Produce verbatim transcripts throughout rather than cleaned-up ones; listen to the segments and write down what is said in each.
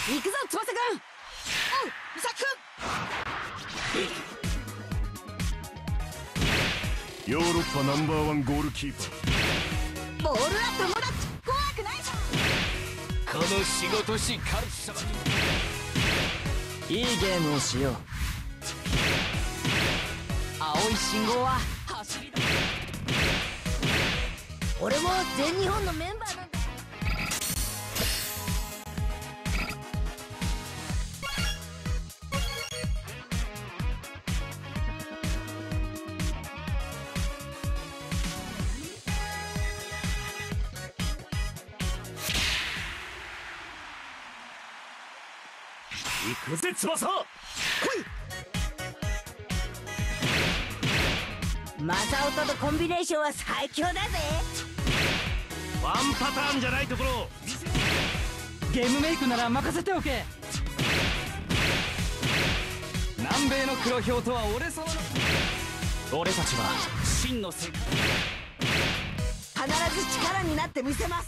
行くぞ翼くん。おう美咲くん。ヨーロッパナンバーワンゴールキーパー。 ボールは友達、怖くないぞ。 この仕事師カルチ様にいいゲームをしよう。青い信号は走りだ。 俺も全日本のメンバーなんだ。 行くぜ翼。来い。マサオとのコンビネーションは最強だぜ。 ワンパターンじゃないところをゲームメイクなら任せておけ。南米の黒豹とは俺様の。俺たちは真の世界。 必ず力になってみせます。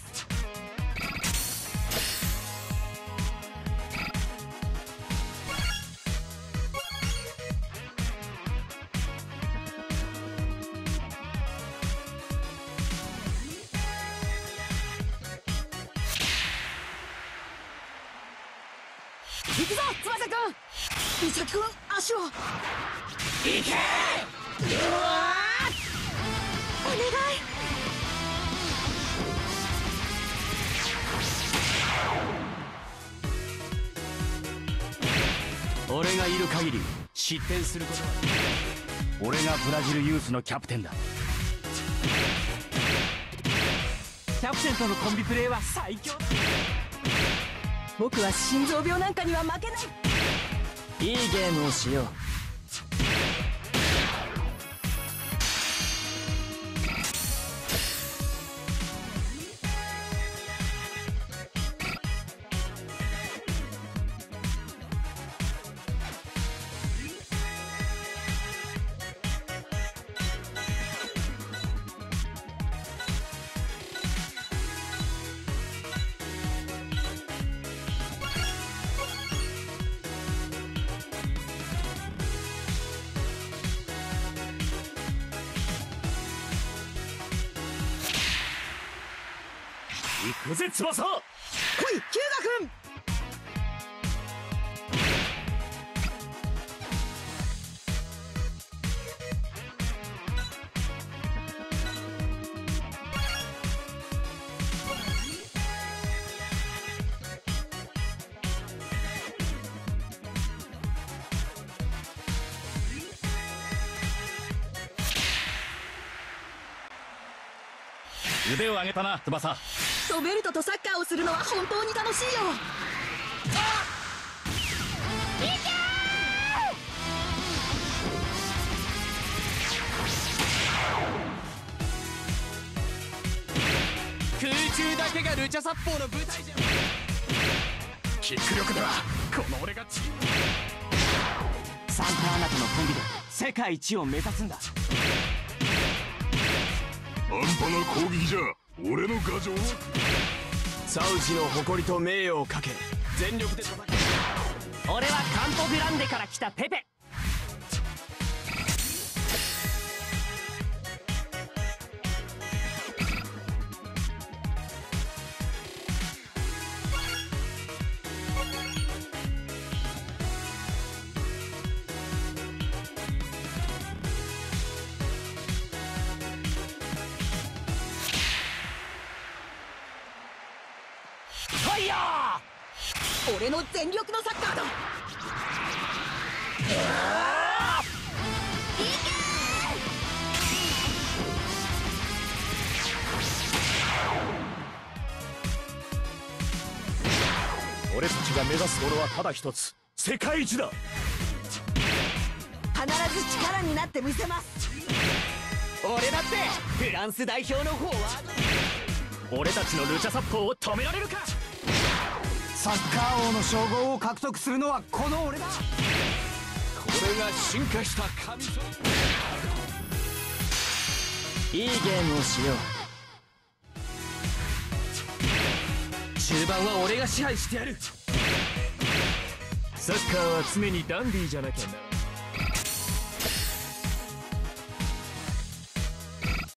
行くぞ翼くん。美咲くん足を。行け。うわお願い。 俺がいる限り失点することは。 俺がブラジルユースのキャプテンだ。 キャプテンとのコンビプレーは最強だ。 僕は心臓病なんかには負けない。 いいゲームをしよう。 行くぜ翼。来いキュウガくん。 腕を上げたな翼。 ロベルトとサッカーをするのは本当に楽しいよ。あっいけー。空中だけがルチャ殺法の舞台じゃ。 キック力ではこの俺がチーム。 サンタアナとのコンビで世界一を目指すんだ。 半端な攻撃じゃ俺の牙城は。 サウジの誇りと名誉をかけ全力で戦う。俺はカンポグランデから来たペペ。ファイヤー。 俺の全力のサッカーだ。 俺たちが目指すものはただ一つ、世界一だ。 必ず力になってみせます。 俺だってフランス代表のフォワード。 俺たちのルチャ殺法を止められるか。 サッカー王の称号を獲得するのはこの俺だ。これが進化した神様。いいゲームをしよう。中盤は俺が支配してやる。 サッカーは常にダンディーじゃなきゃならない。